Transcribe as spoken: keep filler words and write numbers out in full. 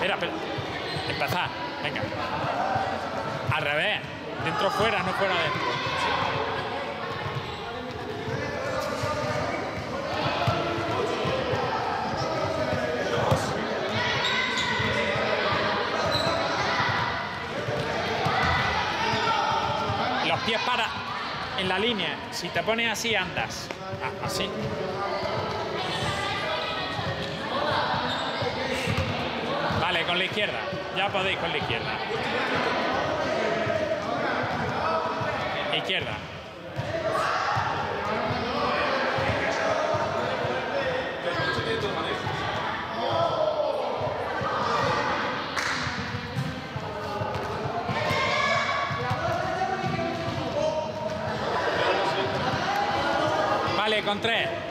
Espera, espera. Empezar. Venga. Al revés. Dentro fuera, no fuera dentro. Los pies para en la línea. Si te pones así, andas. Ah, así. Vale, con la izquierda. Ya podéis con la izquierda. Izquierda. Vale, con tres.